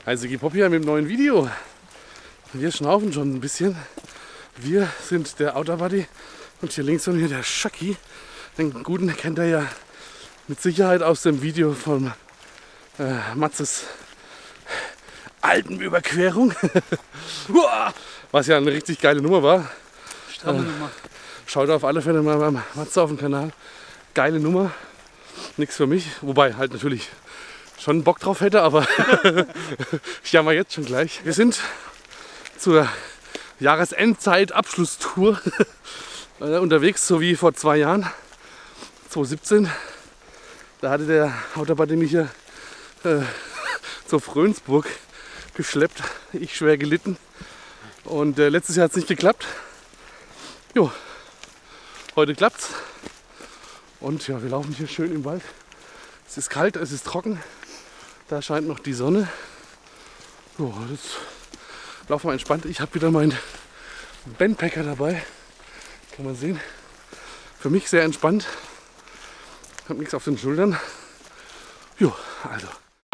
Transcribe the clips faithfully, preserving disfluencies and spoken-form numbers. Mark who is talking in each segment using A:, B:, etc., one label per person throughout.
A: Hi Sigi Pop hier mit dem neuen Video. Wir schnaufen schon ein bisschen. Wir sind der Outer Buddy und hier links von mir der Schaki. Den guten kennt ihr ja mit Sicherheit aus dem Video von äh, Matzes Alpenüberquerung. Was ja eine richtig geile Nummer war. Äh, schaut auf alle Fälle mal beim Matze auf dem Kanal. Geile Nummer. Nichts für mich. Wobei halt natürlich schon Bock drauf hätte, aber ich jammer jetzt schon gleich. Wir sind zur Jahresendzeit-Abschlusstour unterwegs, so wie vor zwei Jahren, zwanzig siebzehn. Da hatte der Outer Buddy mich hier äh, zur Frönsburg geschleppt. Ich schwer gelitten. Und äh, letztes Jahr hat es nicht geklappt. Jo, heute klappt's. Und ja, wir laufen hier schön im Wald. Es ist kalt, es ist trocken. Da scheint noch die Sonne. Jo, jetzt laufen wir entspannt. Ich habe wieder meinen Bandpacker dabei. Kann man sehen. Für mich sehr entspannt. Ich habe nichts auf den Schultern. Jo, also.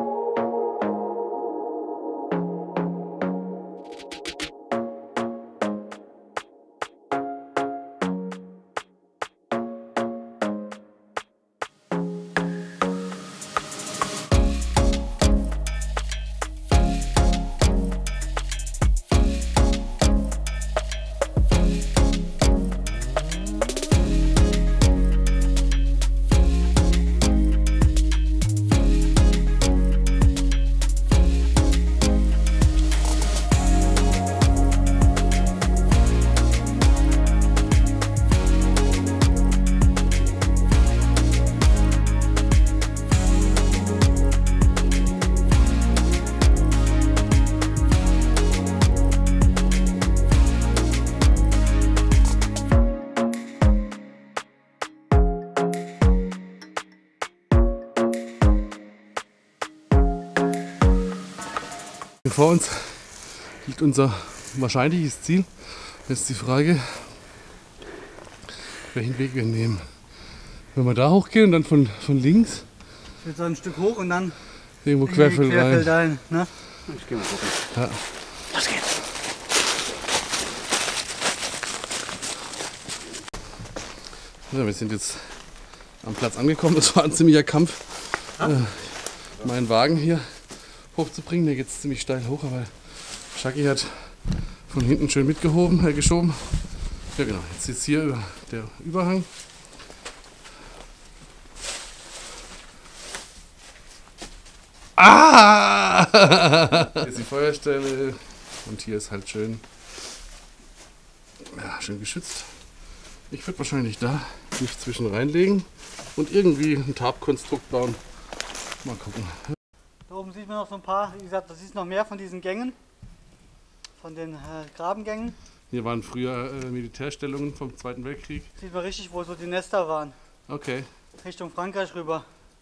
A: Vor uns liegt unser wahrscheinliches Ziel. Jetzt die Frage, welchen Weg wir nehmen. Wenn wir da hochgehen und dann von, von links.
B: Ich will so ein Stück hoch und dann
A: irgendwo querfeld rein.
B: Ein, ne? Ich geh mal gucken.
A: Ja.
B: Los geht's!
A: Ja, wir sind jetzt am Platz angekommen. Das war ein ziemlicher Kampf, äh, meinen Wagen hier hochzubringen. Der geht ziemlich steil hoch, aber Schaki hat von hinten schön mitgehoben, äh, geschoben. Ja genau, jetzt ist hier über der Überhang. Ah! Hier ist die Feuerstelle und hier ist halt schön, ja, schön geschützt. Ich würde wahrscheinlich da mich zwischen reinlegen und irgendwie ein Tarpkonstrukt bauen. Mal gucken.
B: Da oben sieht man noch so ein paar, wie gesagt, das ist noch mehr von diesen Gängen, von den äh, Grabengängen.
A: Hier waren früher äh, Militärstellungen vom Zweiten Weltkrieg.
B: Sieht man richtig, wo so die Nester waren.
A: Okay.
B: Richtung Frankreich rüber.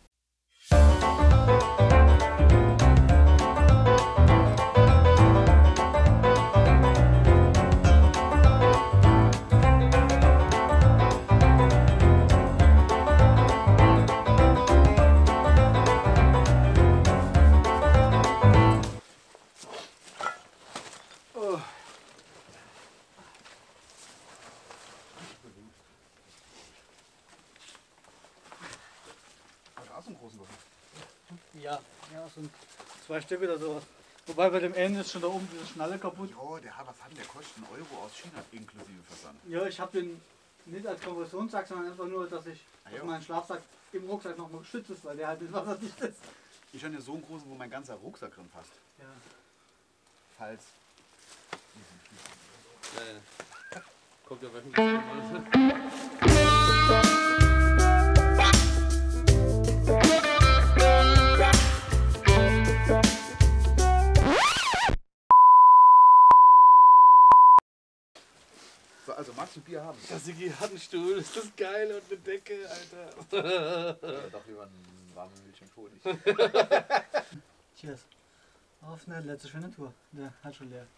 B: Ja, ja, so ein, zwei Stück oder sowas. Wobei bei dem Ende ist schon da oben diese Schnalle kaputt.
C: Jo, der hat was hat der kostet einen Euro aus China inklusive Versand.
B: Ja, ich habe den nicht als Kompressionssack, sondern einfach nur, dass ich
C: Ah,
B: dass mein Schlafsack im Rucksack nochmal geschützt ist, weil der halt nicht wasserdicht ist.
C: Ich habe ja so einen großen, wo mein ganzer Rucksack drin passt.
B: Ja.
C: Falls.
A: Ja, ja. Kommt ja wöchentlich.
C: So, also magst du Bier haben?
A: Der Sigi hat einen Stuhl, ist das geil, und eine Decke, Alter.
C: Ja, doch lieber einen warmen Milch und Honig.
B: Cheers. Auf eine letzte schöne Tour. Der hat schon leer.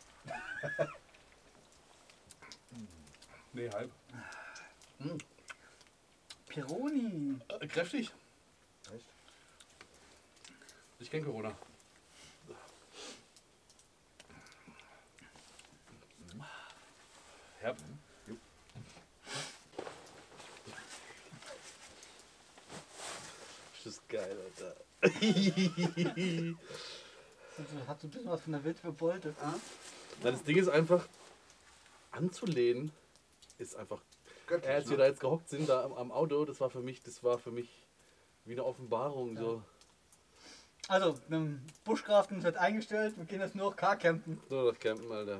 A: Nee, halb.
B: Mm. Pironi.
A: Äh, kräftig.
C: Echt?
A: Ich kenne Corona.
C: Captain.
A: Das ist geil, Alter.
B: Hat so ein bisschen was von der Witwe Bolte.
A: Ja, das Ding ist einfach, anzulehnen ist einfach.
C: Göttlich,
A: Als wir
C: ne?
A: da jetzt gehockt sind, da am, am Auto, das war für mich, das war für mich wie eine Offenbarung.
B: Ja.
A: So.
B: Also, mit dem Buschkraften wird eingestellt, wir gehen jetzt nur noch Car-Campen.
A: So, das Campen, Alter.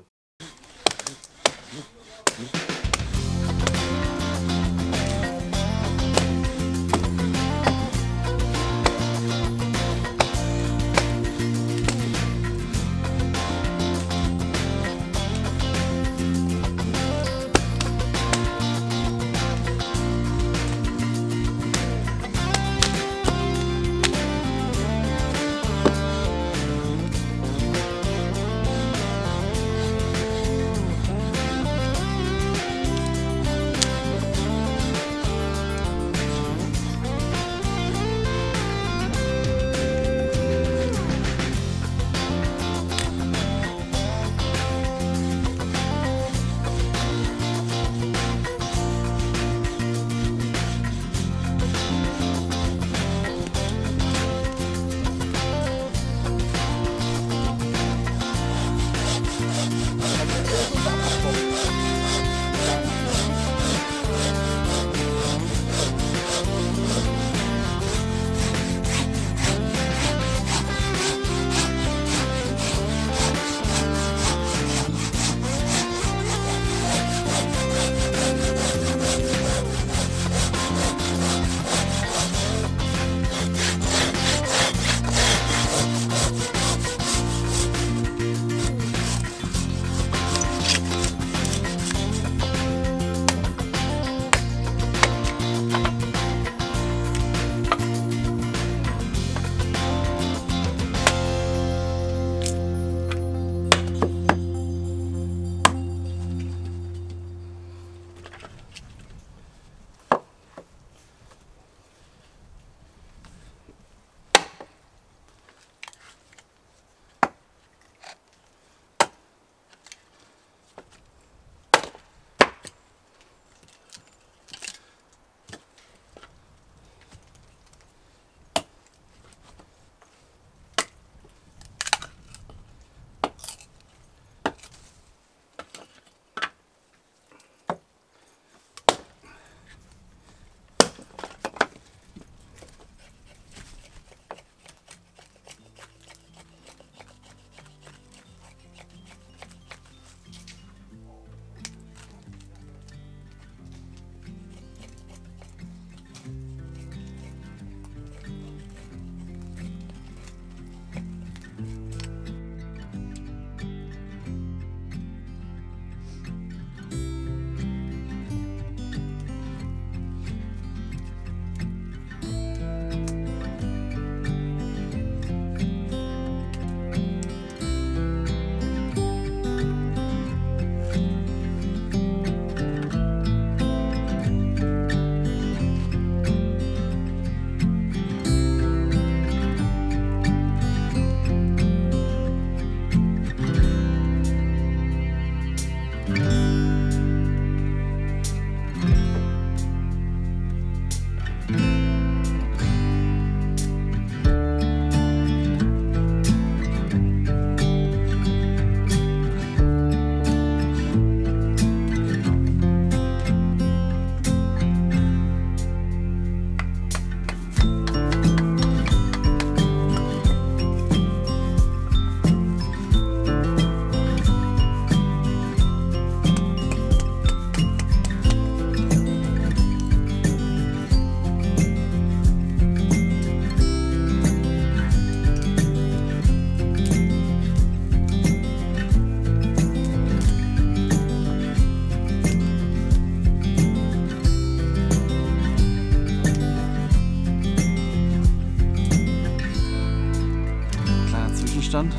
A: Stand.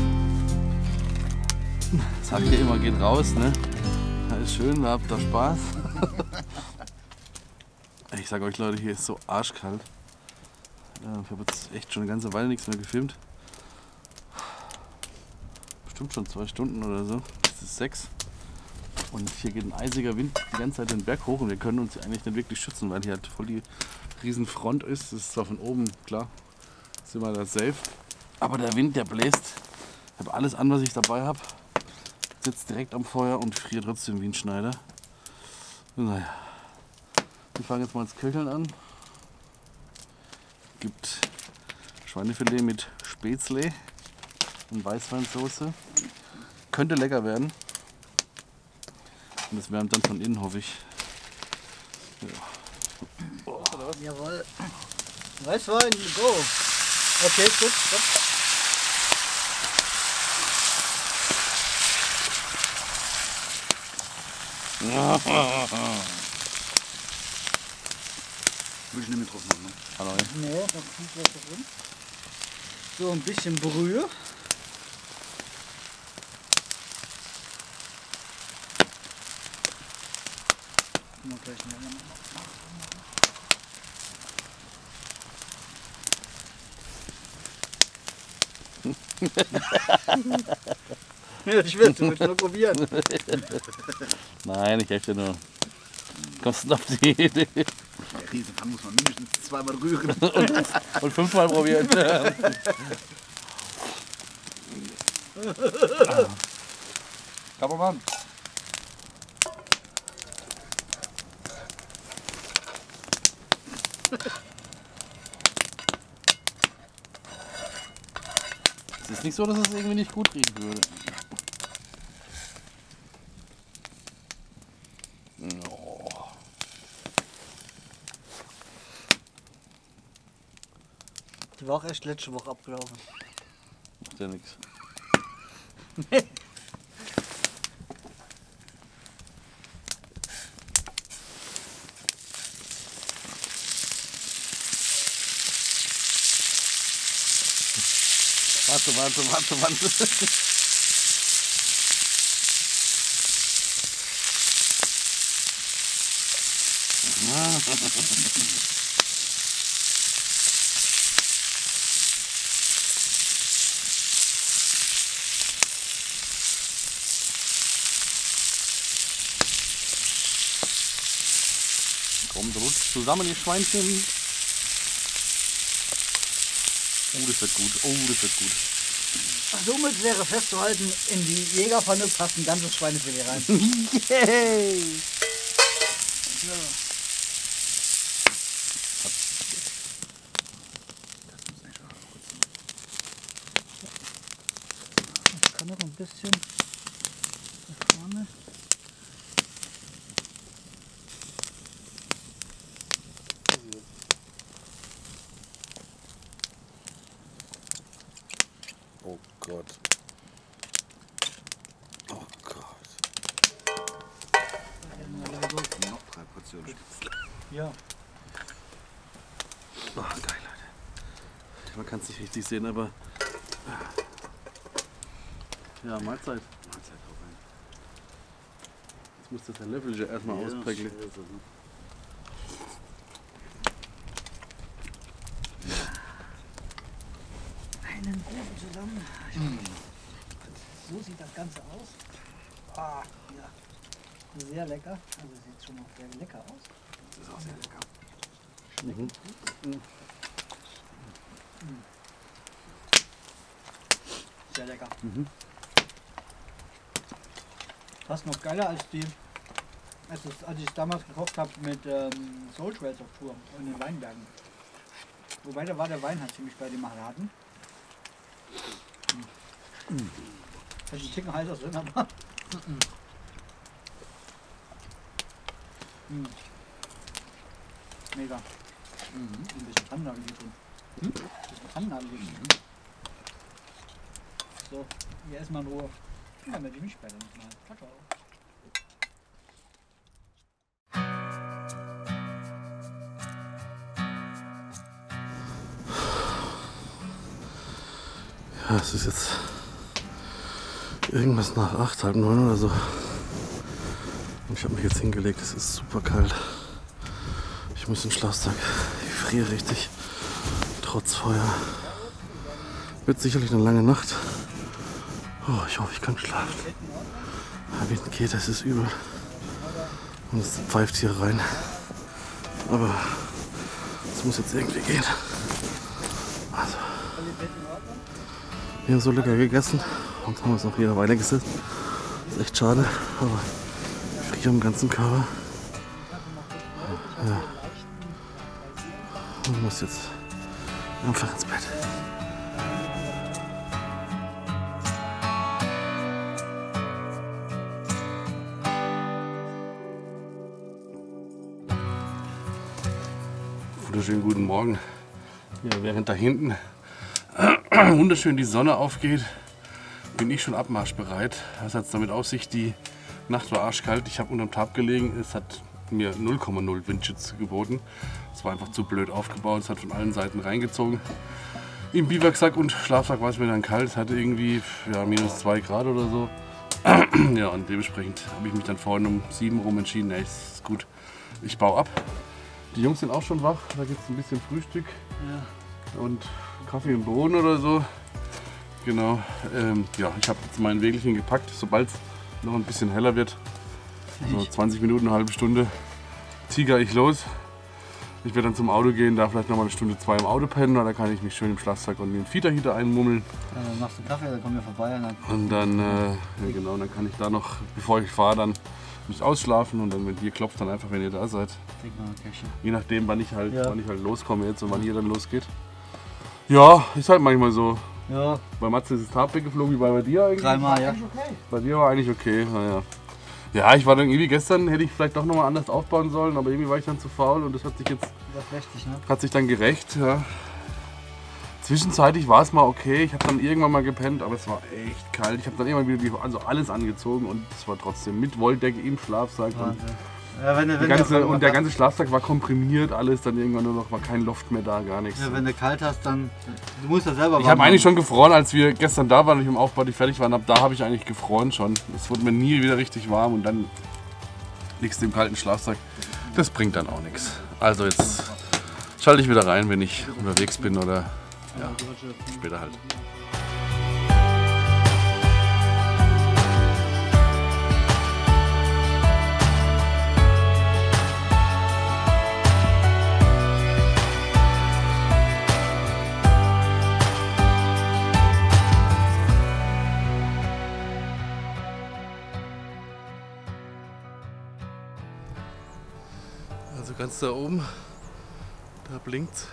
A: Sagt ihr immer, geht raus, ne? Alles schön, da habt ihr Spaß. Ich sag euch Leute, hier ist so arschkalt. Ich habe jetzt echt schon eine ganze Weile nichts mehr gefilmt. Bestimmt schon zwei Stunden oder so. Es ist sechs. Und hier geht ein eisiger Wind die ganze Zeit den Berg hoch und wir können uns eigentlich nicht wirklich schützen, weil hier halt voll die riesen Front ist. Das ist zwar von oben, klar, sind wir da safe. Aber der Wind, der bläst. Ich habe alles an, was ich dabei habe. Sitzt direkt am Feuer und friert trotzdem wie ein Schneider. Naja, wir fangen jetzt mal das Köcheln an. Gibt Schweinefilet mit Spätzle und Weißweinsoße. Könnte lecker werden. Und das wärmt dann von innen, hoffe ich. Ja.
B: Oh. Jawohl. Weißwein, go. Okay, gut, stopp.
C: Will ich nicht mit drauf machen, ne?
A: Hallo.
B: Nee, da kommt was drin. So, ein bisschen Brühe. Mal gleich ja, ich will, du willst nur probieren.
A: Nein, ich helfe dir nur. Kommst du auf die Idee?
C: Der Riesenpfann muss man mindestens zweimal rühren.
A: und, und fünfmal probieren. Kameramann. Es ist nicht so, dass es irgendwie nicht gut riechen würde. Oh.
B: Die war auch erst letzte Woche abgelaufen.
A: Macht ja nichts. Warte, warte, warte, warte. Kommt, rutscht zusammen, ihr Schweinchen. Oh, das wird gut. Oh, das wird gut.
B: Somit wäre festzuhalten, in die Jägerpfanne passt ein ganzes Schweinefilet rein.
A: Yay!
B: Ja. Ich kann noch ein bisschen da vorne.
A: Oh Gott. Oh Gott.
C: Noch drei Portionen Spätzle.
B: Ja.
A: Oh, geil, Leute. Man kann es nicht richtig sehen, aber... Ja, Mahlzeit.
C: Mahlzeit drauf rein.
A: Jetzt muss das Herr Löffel ja erstmal
C: Ja,
A: ausprägeln.
C: scheiße.
B: Einen Kuchen zusammen. So sieht das Ganze aus. Ah, ja. Sehr lecker. Also sieht schon mal sehr lecker aus.
C: Das ist auch sehr lecker.
A: Mhm.
B: Sehr lecker.
A: Mhm.
B: Fast noch geiler als die, als, es, als ich es damals gekocht habe mit ähm, Soul Trails auf Tour in den Weinbergen. Wobei da war der Wein halt ziemlich bei dem Maladen. Mhm. Das ist ein Ticken heißer drin, aber. Mhm. Mega. Mhm. Ein bisschen Tannennadeln drin. Ein bisschen Tannennadeln drin. So, hier erstmal in Ruhe. Ja, melde ich mich später nochmal. Ciao, ciao.
A: Ja, es ist jetzt irgendwas nach acht, halb neun oder so. Und ich habe mich jetzt hingelegt, es ist super kalt. Ich muss in den Schlafsack. Ich friere richtig. Trotz Feuer. Wird sicherlich eine lange Nacht. Oh, ich hoffe, ich kann schlafen. Wind geht, das ist übel. Und es pfeift hier rein. Aber es muss jetzt irgendwie gehen. Also, wir haben so lecker gegessen und haben uns noch jeder weiter gesessen. Ist echt schade, aber ich friere am ganzen Körper. Ja. Ich muss jetzt einfach ins Bett. Wunderschönen guten Morgen. Ja, während da hinten wunderschön die Sonne aufgeht, bin ich schon abmarschbereit. Was hat es damit auf sich? Die Nacht war arschkalt. Ich habe unterm Tab gelegen. Es hat mir null Komma null Windschutz geboten. Es war einfach zu blöd aufgebaut. Es hat von allen Seiten reingezogen. Im Biwaksack und Schlafsack war es mir dann kalt. Es hatte irgendwie ja, minus zwei Grad oder so. Ja, und dementsprechend habe ich mich dann vorhin um sieben rum entschieden. Ja, ist gut. Ich baue ab. Die Jungs sind auch schon wach. Da gibt es ein bisschen Frühstück ja. und Kaffee und Bohnen oder so. Genau. Ähm, ja, ich habe jetzt mein Wägelchen gepackt. Sobald es noch ein bisschen heller wird, so zwanzig Minuten, eine halbe Stunde, ziehe ich los. Ich werde dann zum Auto gehen, da vielleicht noch mal eine Stunde, zwei im Auto pennen. Da kann ich mich schön im Schlafsack und in den Fieterheater einmummeln.
B: Ja, dann machst du Kaffee, dann kommen wir vorbei. Und dann,
A: und dann, äh, ja, genau, dann kann ich da noch, bevor ich fahre, dann mich ausschlafen und dann, wenn ihr klopft, dann einfach, wenn ihr da seid. Je nachdem, wann ich halt, ja. wann ich halt loskomme jetzt und wann ihr dann losgeht. Ja, ist halt manchmal so.
B: Ja.
A: Bei Matze ist das Tab weggeflogen, wie bei dir eigentlich?
B: Dreimal, ja.
A: Bei dir war eigentlich okay, naja. Ja, ich war dann irgendwie gestern, hätte ich vielleicht doch nochmal anders aufbauen sollen, aber irgendwie war ich dann zu faul und das hat sich jetzt,
B: das sich, ne?
A: hat sich dann gerecht. Ja. Zwischenzeitlich war es mal okay, ich habe dann irgendwann mal gepennt, aber es war echt kalt. Ich habe dann irgendwann wieder die, also alles angezogen und es war trotzdem mit Wolldecke im Schlafsack. Und,
B: ja, wenn, wenn
A: ganze,
B: der,
A: und der ganze Schlafsack war komprimiert, alles, dann irgendwann nur noch, war kein Loft mehr da, gar nichts.
B: Ja, wenn du kalt hast, dann, du musst das selber
A: Ich habe eigentlich schon gefroren, als wir gestern da waren und ich im Aufbau die fertig waren, ab da habe ich eigentlich gefroren schon. Es wurde mir nie wieder richtig warm und dann liegst du im kalten Schlafsack. Das bringt dann auch nichts. Also jetzt schalte ich wieder rein, wenn ich unterwegs bin oder ja, später halt. Also ganz da oben, da blinkt's.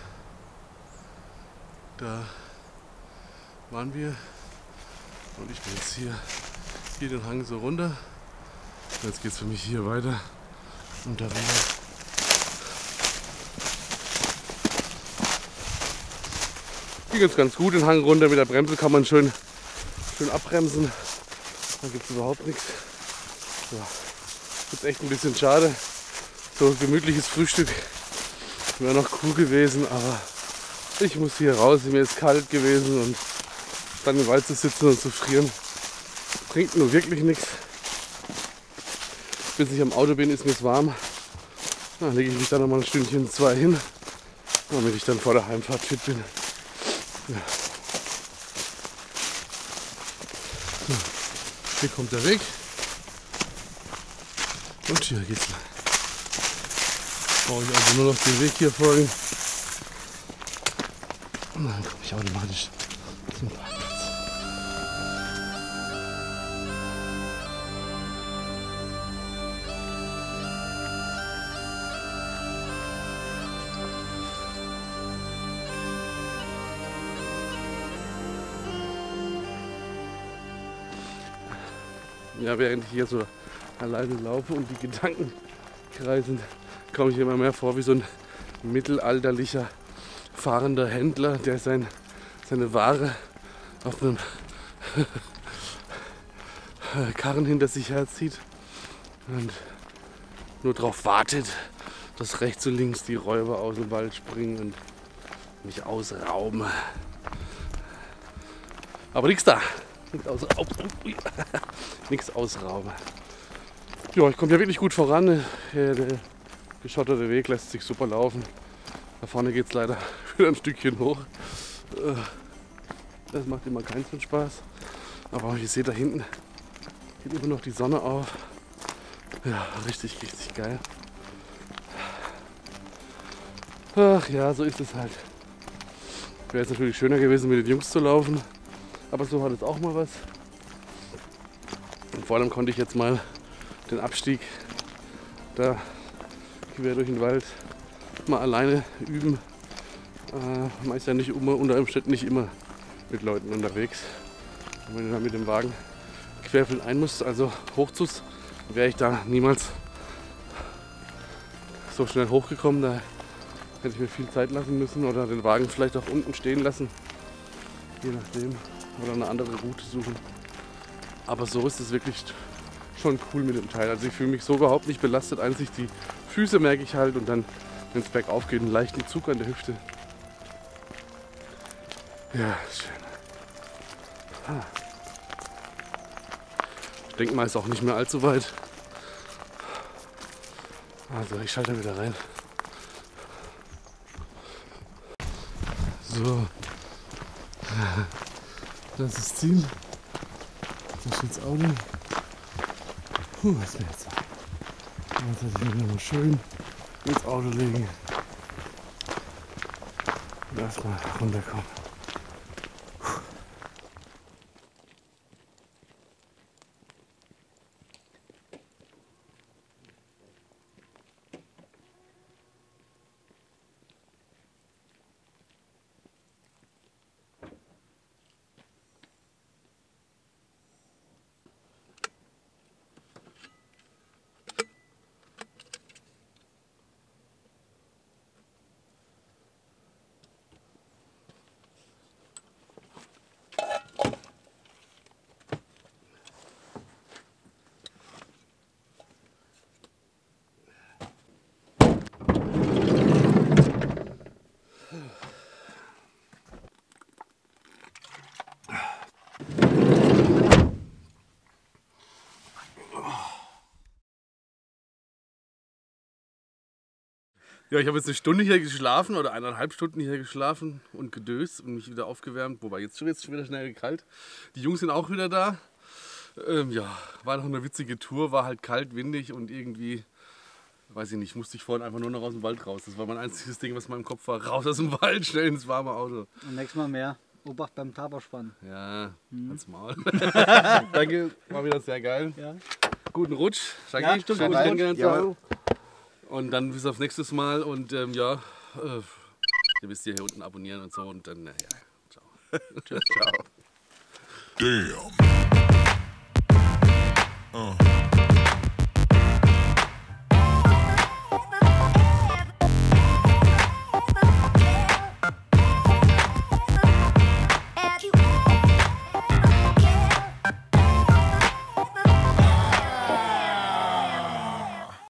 A: Da waren wir und ich bin jetzt hier, hier den Hang so runter. Jetzt geht es für mich hier weiter und darüber. Hier geht es ganz gut, den Hang runter. Mit der Bremse kann man schön, schön abbremsen. Da gibt es überhaupt nichts. Ja. Ist echt ein bisschen schade. So ein gemütliches Frühstück wäre noch cool gewesen, aber ich muss hier raus, mir ist kalt gewesen und dann im Wald zu sitzen und zu frieren bringt nur wirklich nichts. Bis ich am Auto bin, ist mir es warm. Dann lege ich mich dann noch mal ein Stündchen, zwei hin, damit ich dann vor der Heimfahrt fit bin. Ja. So, hier kommt der Weg und hier geht's lang. Brauche ich also nur noch den Weg hier folgen. Und dann komme ich automatisch zum Parkplatz. Ja, während ich hier so alleine laufe und die Gedanken kreisen, komme ich immer mehr vor wie so ein mittelalterlicher fahrender Händler, der sein, seine Ware auf einem Karren hinter sich herzieht und nur darauf wartet, dass rechts und links die Räuber aus dem Wald springen und mich ausrauben. Aber nichts da. Nichts ausrauben. Nichts ausrauben. Ja, ich komme ja wirklich gut voran. Der geschotterte Weg lässt sich super laufen. Da vorne geht es leider wieder ein Stückchen hoch. Das macht immer keinen so Spaß. Aber ihr seht da hinten, Geht immer noch die Sonne auf. Ja, richtig, richtig geil. Ach ja, so ist es halt. Wäre es natürlich schöner gewesen, mit den Jungs zu laufen. Aber so hat es auch mal was. Und vor allem konnte ich jetzt mal den Abstieg da quer durch den Wald mal alleine üben. Äh, man ist ja nicht immer, unter Umständen nicht immer mit Leuten unterwegs. Und wenn du da mit dem Wagen querfeldein musst, also hochzus, wäre ich da niemals so schnell hochgekommen. Da hätte ich mir viel Zeit lassen müssen oder den Wagen vielleicht auch unten stehen lassen. Je nachdem. Oder eine andere Route suchen. Aber so ist es wirklich schon cool mit dem Teil. Also ich fühle mich so überhaupt nicht belastet. Einzig die Füße merke ich halt und dann, wenn es bergauf geht, einen leichten Zug an der Hüfte. Ja, ist schön. Ah. Ich denke mal, ist auch nicht mehr allzu weit. Also ich schalte wieder rein. So. Das ist das Ziel. Da steht das Auto. Puh, was wäre jetzt? Jetzt hätte ich mich noch mal schön ins Auto legen. Und erstmal runterkommen. Ja, ich habe jetzt eine Stunde hier geschlafen oder eineinhalb Stunden hier geschlafen und gedöst und mich wieder aufgewärmt. Wobei jetzt schon jetzt schon wieder schnell kalt. Die Jungs sind auch wieder da. Ähm, ja, war noch eine witzige Tour, war halt kalt, windig und irgendwie, weiß ich nicht, musste ich vorhin einfach nur noch aus dem Wald raus. Das war mein einziges Ding, was in meinem Kopf war. Raus aus dem Wald, schnell ins warme Auto.
B: Und nächstes Mal mehr. Obacht beim Taperspann.
A: Ja,
B: Mhm.
A: halt's Maul. Danke, war wieder sehr geil.
B: Ja.
A: Guten Rutsch. Shaggy,
B: Ja, stimmt,
A: schön,
B: guten
A: dich
B: Rutsch.
A: kennengelernt zu
C: Ja.
A: haben. Und dann bis aufs nächste Mal und ähm, ja, äh, ihr wisst ja hier unten abonnieren und so und dann, naja, ciao.
C: Ciao.
D: Damn.